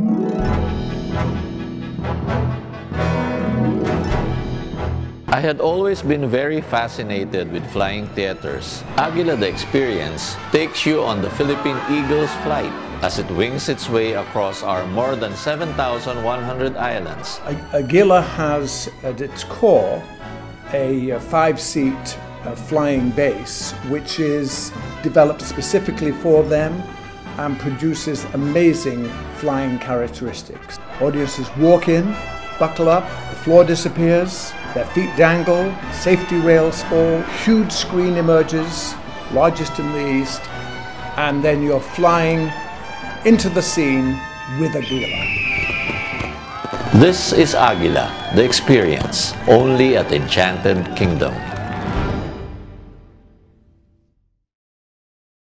I had always been very fascinated with flying theaters. Aguila the Experience takes you on the Philippine Eagle's flight as it wings its way across our more than 7,100 islands. Aguila has at its core a 5-seat flying base, which is developed specifically for them and produces amazing flying characteristics. Audiences walk in, buckle up, the floor disappears, their feet dangle, safety rails fall, huge screen emerges, largest in the East, and then you're flying into the scene with Aguila. This is Aguila, the Experience, only at Enchanted Kingdom.